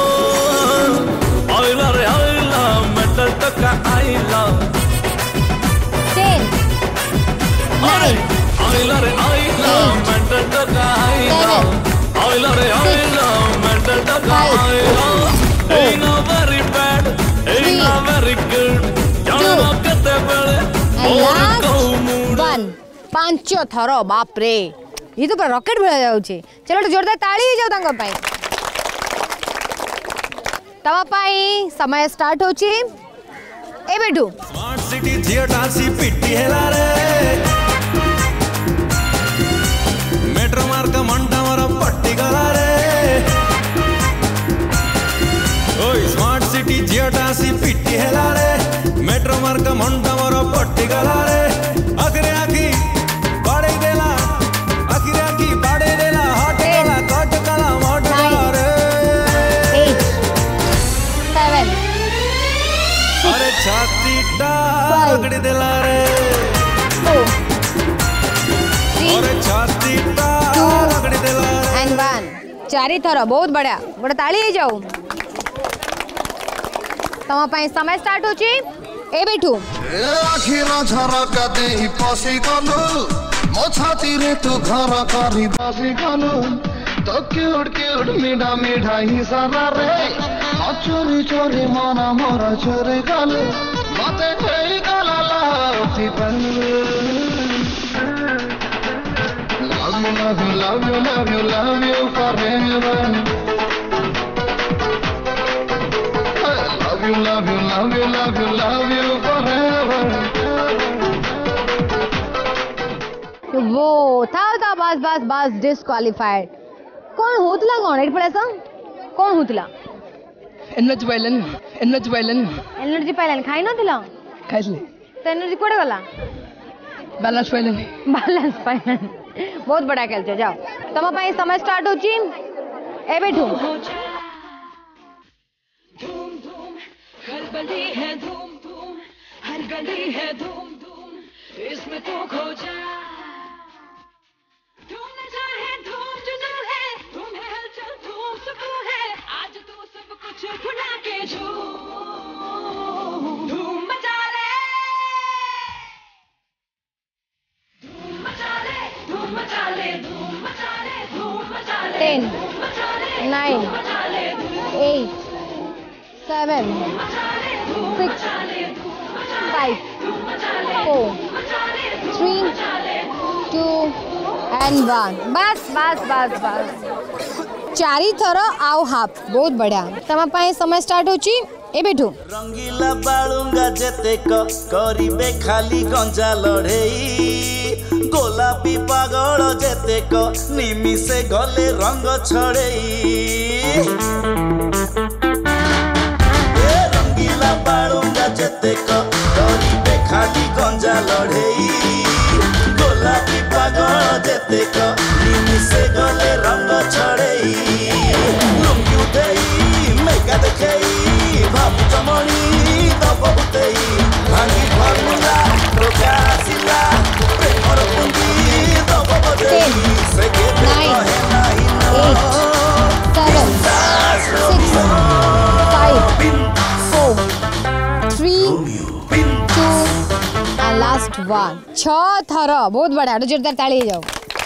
आइला रे आइला मेटल टका आइला ten nine आइला रे आइला मेटल टका आइला आइला रे आइला मेटल टका आइला ए ना वेरी बैड ए ना वेरी गुड जाना केते बेले और कहू मूड वन पांच थर बाप रे ये तो पूरा रॉकेट भरा जाउछे चलो तो जोरदार ताली ही जाऊ तांको पाई तवा पाई समय स्टार्ट होची ए बेटू स्मार्ट सिटी थिएटर सी पिट्टी हेला रे मेट्रो मार्ग मंटा मोर पट्टी गला रे ओय स्मार्ट सिटी थिएटर सी पिट्टी हेला रे मेट्रो मार्ग मंटा मोर पट्टी गला रे अखरे आखी बाड़े देला अखरे आखी बाड़े देला हट गला कट गला मोट गला रे seven अरे छाती टा रगड़ देला रे अरे छाती टा रगड़ देला रे एंड वन चारि थर बहुत बढ़िया गोटे ताली ही जाऊ तमा पाई समय स्टार्ट होची ए बेठू आखिर झरक देही पसी गलु मो छाती रे तू घर करी बसी गलु तो क्यूट क्यूट मीठा मीठा ही सारा रे चोरी चोरी माना मोरा चोरी गलु मते हेई गला लाती बन love you love you love you love you forever love you love you love you love you love you forever वो था था बस बस बस डिस्क्वालिफाइड कौन होतला कौन एट पड़ेसा कौन होतला एनर्जी पाइलन एनर्जी पाइलन एनर्जी पाइलन खाइ नथिला खाइसले तो एनर्जी कोडे गला बैलेंस पाइलन बैलेंस पाइलन बहुत बड़ा खेल छे जाओ तमा पाई समय स्टार्ट होची ए बेठू धूम धूम हर गली है धूम धूम हर गली है धूम धूम इसमें तो खो जा धूम न चाहे धूम जुनू है धूम है हलचल धूम सुकून है आज तू सब कुछ भुला के झूम धूम मचा ले धूम मचा ले धूम मचा ले धूम मचा ले धूम मचा ले ten nine eight seven six five four three two and one बस बस बस बस चारि थर आउ हाफ बहुत बढ़िया तमा पाए समय स्टार्ट होची ए बेठू रंगीला बालुंगा जेते क करिबे खाली गंजा लड़ेई गोलापी पागल जेते क निमिसे गले रंग छड़ेई रंगीला बालुंगा जेते क करिबे खाली गंजा लड़ेई गोलापी पागल जेते क निमिसे गले रंग छड़ेई लुंगी उठेई मेका देखेई भाबु चमणी दब उठेई भांगी फर्मुला प्रकाशिला प्रेमर पुंजी दब बजेई से के रहे नाही seven six five four three two and last one छ थर बहुत बढ़िया जोरदार ताली जाओ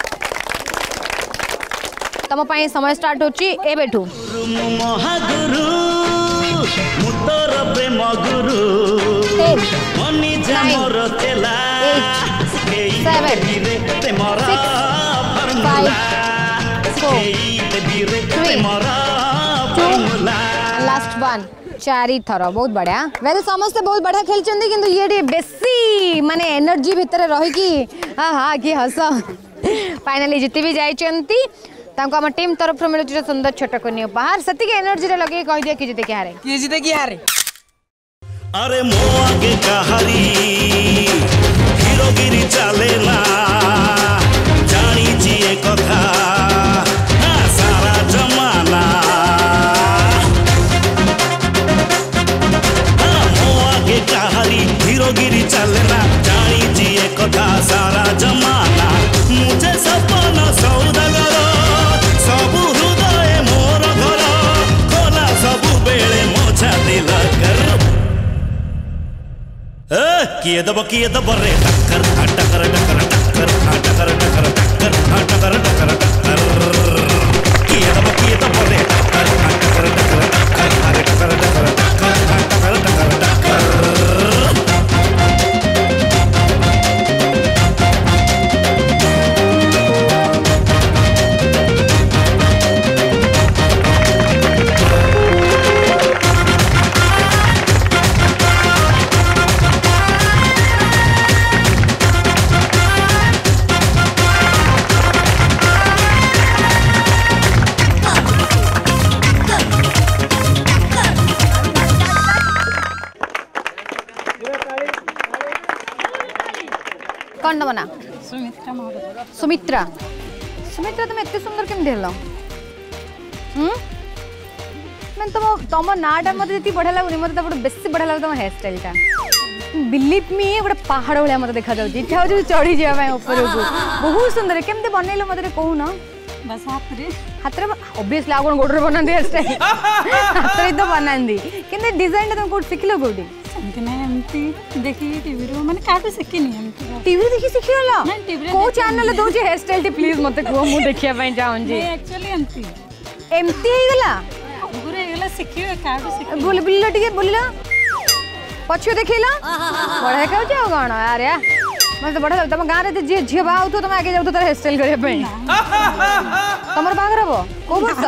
तम पाए समय स्टार्ट होची ए बेठू महागुरु मुतोर प्रेम गुरु मनी जामर तेला seven six five four three two last one चारि थर बहुत बढ़िया वैसे समस्ते बहुत बढ़िया खेलचंदी किंतु ये टे बेसी माने एनर्जी भितर रही कि हाँ हाँ कि हस फाइनली जीति भी जाइचंती तांको हम टीम तरफ रो मिलुची सुंदर छोट कोनी उपहार सती के एनर्जी रे लगे कह दिया कि जीते कि हारे कि जीते कि हारे अरे मो आगे कहारी हीरोगिरी चले ना जानी जिए कथा ना सारा जमाना मो आगे कहारी हीरोगिरी चले ना जानी जिए कथा सारा जमाना मुझे सपना सौदागर सब हृदय मोर घर किए दब किए दब रे टक्कर टक्कर टक्कर टक्कर टक्कर टक्कर टक्कर टक्कर टक्कर टक्कर किए दब किए दब रे टक्कर टक्कर टक्कर टक्कर टक्कर टक्कर टक्कर टक्कर टक्कर कौन बना सुमित्रा महोदय सुमित्रा सुमित्रा तुम एत सुंदर केमती हेल मैं तुम तुम नाटा मत जी बढ़िया लगुनि मत बेस बढ़िया लगे तुम हेयर स्टाइल टा बिलीव मी गोटे पहाड़ भाया मत देखा जाऊँ इच्छा हो चढ़ी जावाई ऊपर को बहुत सुंदर केमती बनइल मत कहून बस हाथ रे हाथ रे ऑब्वियसली आ कोन गोडरे बनांदी हेयर स्टाइल हाथ रे तो बनांदी केने डिजाइन तुम कोड सिखलो कोडी एमती नहीं एमती देखी टीवी रो माने काटो सिखिनी एमती टीवी देखि सिखियोला नहीं टीवी को चैनल दो जे हेयर स्टाइल टी प्लीज मते को मु देखिया पई जाऊं जी नहीं एक्चुअली एमती एमती हे गला गुरे हे गला सिखियो काटो सिखि बोल बिल्ला टिके बोलला पछियो देखिला बड़ा कहू जाओ गाना यार या मत बड़ा तुम गाँ रे जे झियो बा आउ तुम आगे जाउ तो हेयर स्टाइल करे पई तमर बागर हबो को वर्ष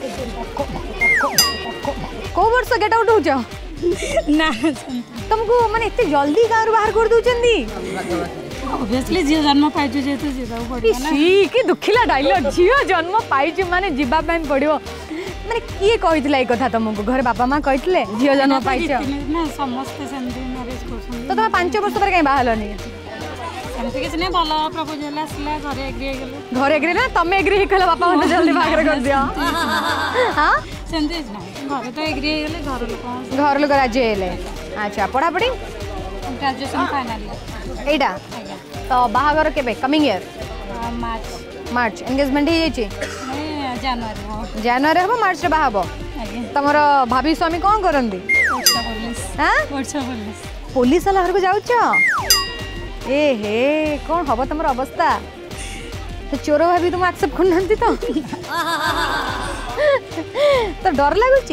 को वर्ष गेट आउट हो जाओ ना तुमको माने इतने जल्दी गाँव बाहर कर दूचंदी ऑब्वियसली झियो जन्म पाइछु जेतु जिबा पड़ियो ना सी की दुखिला डायलॉग झियो जन्म पाइछु माने जिबा पई पड़ियो माने किए कहितला ए कथा तुमको घर बापा मां कहितले झियो जन्म पाइछु ना समस्त सेंदी मैरिज करछन तो तुम पाँच वर्ष पर कहीं बाहलनी एमती किछ नै भल प्रपोजल आसला घरे एग्री हे गेलो घरे एग्री ना तमे एग्री हे कला बापा मते जल्दी बाहर कर दियो हां सेंदी ना घरे तो एग्री हे गेले घर लोक घर लोक राजी हेले अच्छा पढ़ा पढ़ी ग्रेजुएशन फाइनल एटा तो बाहागर केबे coming year March March engagement हे जायछि नै जनवरी जनवरी हबो मार्च रे बाहाबो तमरो भाभी स्वामी कोन करंदी पुलिस हां पुलिस पुलिस वाला घर को जाउछो ए हे कौन हम तुम अवस्था तो चोर भाभी तुम एक्सेप्ट करना तो तो डर लगुच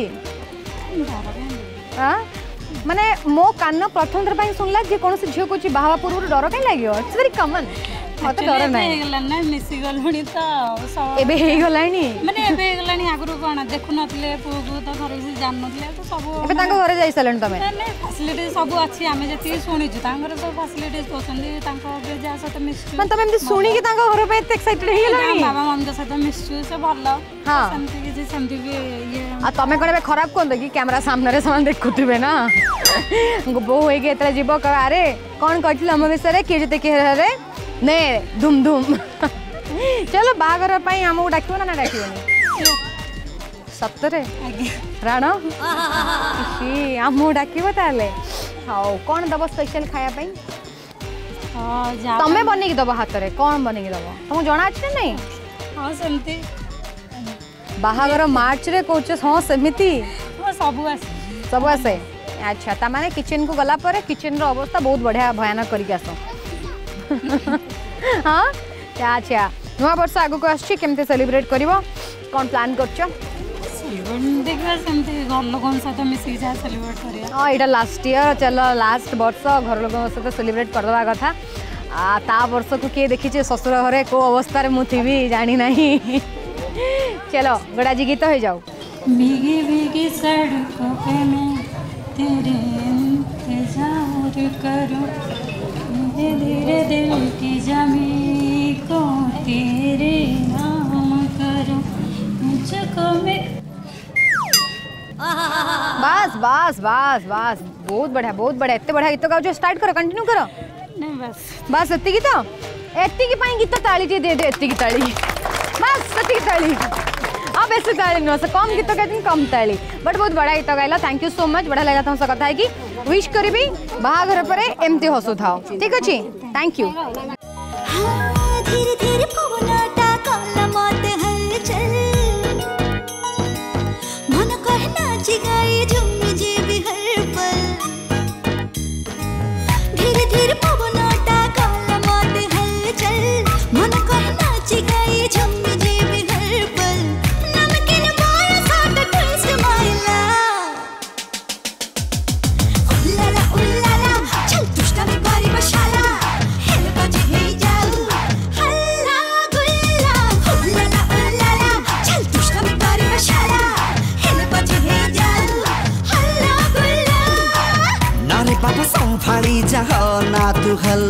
माने मो कान प्रथम थर शुणला जे कौन झील को बाहा पूर्व डर कहीं लगे इट्स वेरी कमन मत डर ना मिसी गलुणी तो एबे हे गलानी माने एबे हे गलानी आगरु कोन देखु नथले पुगु तो घर से जान नथले तो सब एबे तांको घरे जाई सलन तमे नै फैसिलिटी सब अछि हमें जति सुनि छु तांगर सब फैसिलिटीज कोसंदी तांको बे जा सत मिस मन तमे एमती सुनी कि तांको घर पे एक्साइटेड हे गलानी बाबा मम्मी के साथ मिस छु से भलो हां संति कि जे संति भी ये आ तमे कोने खराब कोन कि कैमरा सामने रे सामान देखुथिबे ना बो होई के एतरा जीवो क अरे कोन कहथिल हम विषय रे के जते के रे ने धूम धूम चलो बागर पाई हमको डाकियो ना ना डाकियो सतरे राण सी हमको डाकियो ताले हाउ कोन दबो स्पेशल खाया पई हां जा तमे बने के दबो हाथ रे कोन बने के दबो तुमको जणा अछि नहीं हां सेमती बाहागर मार्च रे कोच हां सेमिति हां सब आसे सब आसे अच्छा ता माने किचन को गला पर किचन रो अवस्था बहुत बढ़िया भयानक करके आसो हाँ अच्छा नुआ वर्ष आगु को आछि केमते सेलिब्रेट करबो कोन प्लान करछो सेलिब्रेट देखबा सेमते घर लोगन साथ मिसी जा सेलिब्रेट करिया हां एटा लास्ट ईयर चलो लास्ट वर्ष घर लोगन साथ सेलिब्रेट करदवा कथा आ ता वर्ष को के देखि जे ससुर घरे को अवस्था रे मु थीबी जानी नहीं चलो गड़ा जी गीत हो जाओ भीगी भीगी सड़कों पे मैं तेरे इंतजार करूं धीरे धीरे दिल की जमी को तेरे नाम करूं मुझको मैं बस बस बस बस बहुत बढ़िया बहुत बढ़िया एते बढ़िया गीत गाओ जो स्टार्ट करो कंटिन्यू करो नहीं बस बस एति गीत एति की पाई गीत ताली जे दे दे एति की ताली बस एति की ताली अब बेसी ताली न से कम गीत गाइथिन कम ताली बट बहुत बड़ा गीत गाइला थैंक यू सो मच बड़ा लगा तुम से कथा है कि विश करबी बाहाघर परे एमती हसु थाओ ठीक अछि थैंक यू धीरे धीरे पवनटा कला मत हलचल मन कहना जिगाए झूम जे भी हर पल धीरे धीरे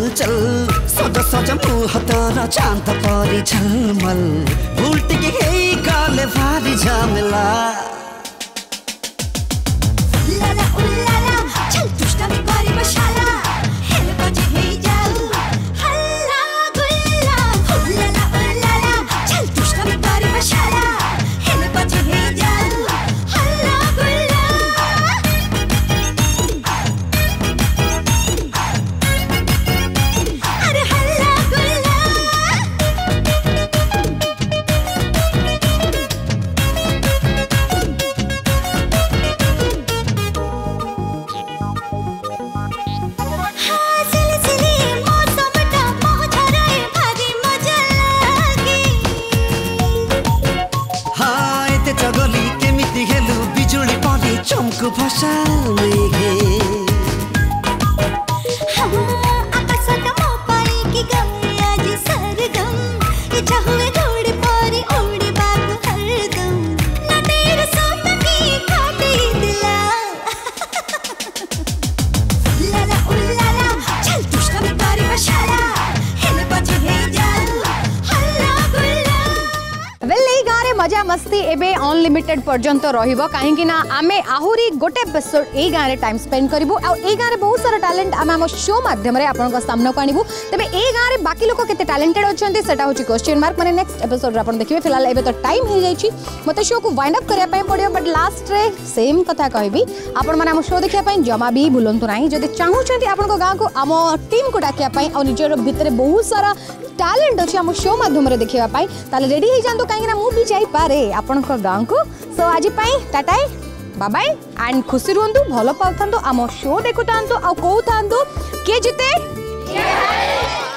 हलचल सज सज मुह तोर चांद परी झलमल भूल टिके हे गाले भारी झमेला लाला उल्लाला चल दुष्टमी करी बशाला हेल बजे हे जाऊ हल्ला गुल्ला उल्लाला उल्लाला चल दुष्टमी करी बशाला हेल बजे हे जाऊ हल्ला गुल्ला अरे हल्ला गुल्ला जगली केमिति हेलु बिजुली परी चमकु भसा मेघे आकाशत मो पाई की गए आज सरगम इच्छा हुए घोड़े परी उड़ी बाबू हरदम ना तेरे सपने काटे दिला लाला उल्लाला चल दुष्टमी करी बशाला हेले बजे हे जाऊ हल्ला गुल्ला वेल एई गारे मजा मस्ती एबे अनलिमिटेड पर्यंत रहिबो काहेकि ना आमे आहुरी गोटे एपिसोड एई गारे टाइम स्पेंड करिवु आ एई गारे बहुत सारा टैलेंट आमे हम शो माध्यम रे आपन को सामने को आनिबु तबे एई गारे बाकी लोक केते टैलेंटेड अछंती सेटा होची क्वेश्चन मार्क माने नेक्स्ट एपिसोड रे आपन देखिबे फिलहाल एबे तो टाइम हे जाईची मते शो को वाइंड अप करिया पय पडियो बट लास्ट रे सेम कथा कहबी आपन माने हम शो देखिया पय जमा भी भूलंतु नाही जदि चाहू छंती आपन को गां को हम टीम को डाकिया पय और निजर भितरे बहुत सारा टैलेंट अछि हम शो माध्यम रे देखिया पय ताले रेडी हे जांतो काहे ना मु भी जाई पारे आपन को गां को सो आज पय टाटा बाय बाय एंड खुशी रुहंतु भलो पाउथांतो आम शो देखुतांतो आ कहूथांतो के जिते